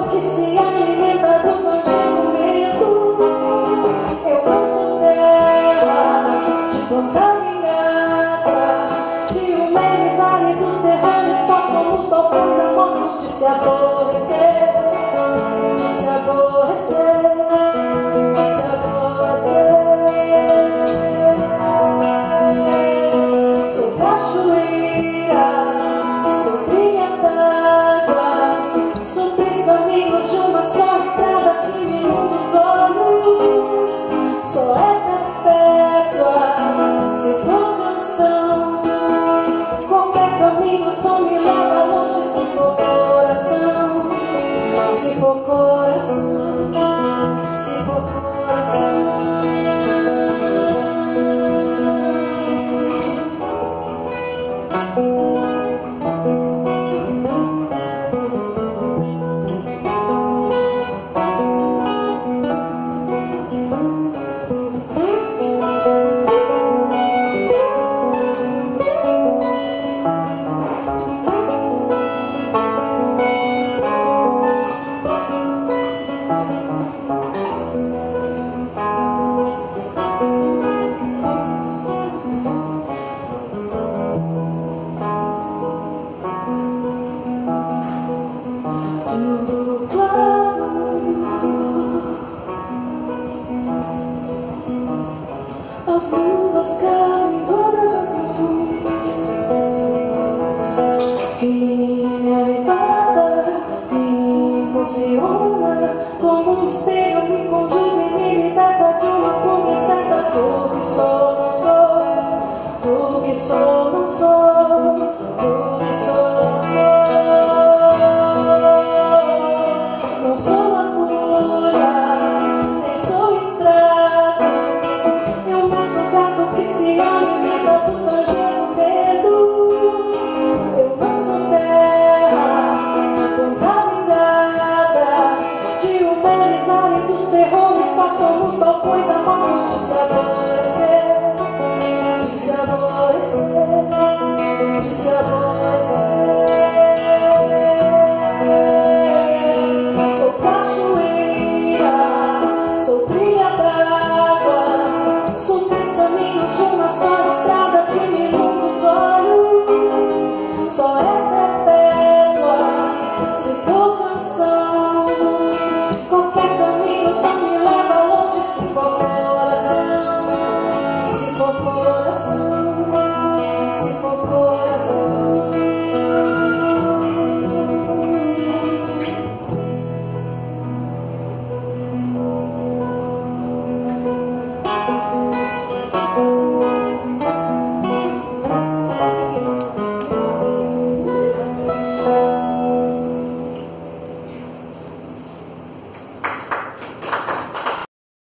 que se alimenta do tangimento. Eu não sou terra de contaminada, de humanizar e dos terrores nós somos falcões a mortos de se aborrecer, de se aborrecer, de se aborrecer. Sou cachoeira, sou trilha d'água, sou 3 caminhos de uma só estrada que me inunda os olhos. Sou essa perpétua, se for canção, qualquer caminho só me leva longe. Se for coração, se for coração, se for coração. Tudo claro, as luvas caem todas as luzes. Quem me aguarda, me emociona, como um espelho me conjuga e me liberta de uma fuga incerta. Tudo que sou, não sou, tudo que sou, não sou, tudo que sou, não sou. Não sou agulha, nem sou estrada. Eu não sou gato que se alimenta do tanger do medo. Eu não sou terra contaminada, de humanizar e dos terrores